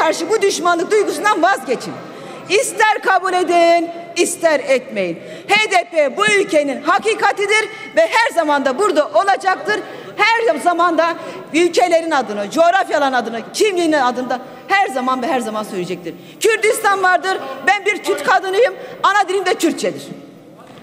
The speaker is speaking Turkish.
karşı bu düşmanlık duygusundan vazgeçin. İster kabul edin, ister etmeyin. HDP bu ülkenin hakikatidir ve her zaman da burada olacaktır. Her zaman da ülkelerin adını, coğrafyaların adını, kimliğinin adını da her zaman ve her zaman söyleyecektir. Kürdistan vardır. Ben bir Kürt kadınıyım. Ana dilim de Kürtçedir.